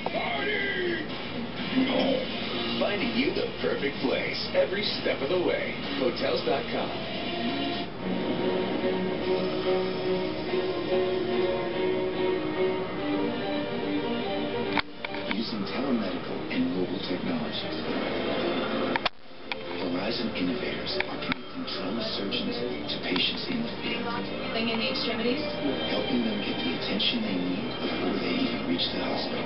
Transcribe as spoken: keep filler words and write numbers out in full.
Party! Finding you the perfect place every step of the way. Hotels dot com. Using telemedical and mobile technologies, Horizon Innovators are connecting trauma surgeons to patients in the field. Thing in the extremities? Helping them get the attention they need before they even reach the hospital.